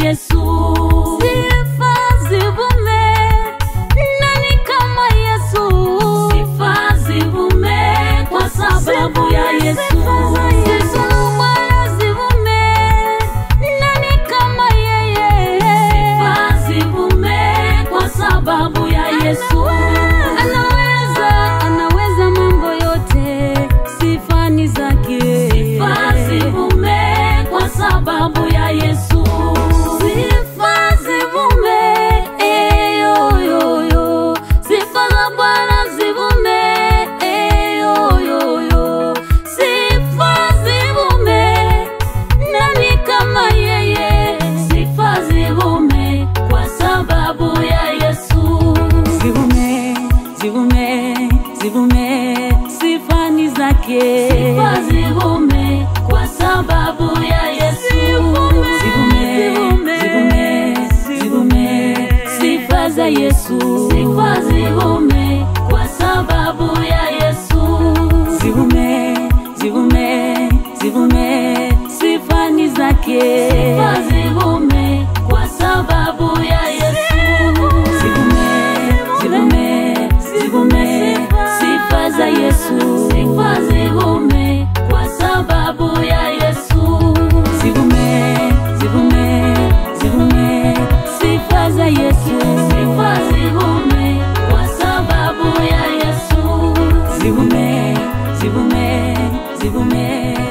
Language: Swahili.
Yesu. Sifa zivume, nani kama Yesu? Sifa zivume kwa sababu ya Yesu. Sifa Bwana zivume, nani kama yeye? Sifa zivume kwa sababu ya Yesu. Anaweza mambo yote, sifa ni zake. Sifa zivume kwa sababu ya Yesu. Sifa zivume, yo yo yo. Sifa za Bwana zivume, yo yo yo. Sifa zivume, nani kama yeye? Sifa zivume kwa sababu ya Yesu. Zivume, zivume, zivume, sifa ni zake. Sifa zivume kwa sababu ya Yesu. Zivume, zivume, zivume, sifa za Yesu. Sifa zivume kwa sababu ya Yesu. Zivume, zivume, zivume, sifa ni zake. Sifa zivume kwa sababu ya Yesu. Zivume, zivume, zivume, sifa za Yesu. Sifa zivume kwa sababu ya Yesu. Zivume, zivume, zivume, sifa za Yesu. Sifa zivume kwa sababu ya Yesu. Zivume, zivume, zivume.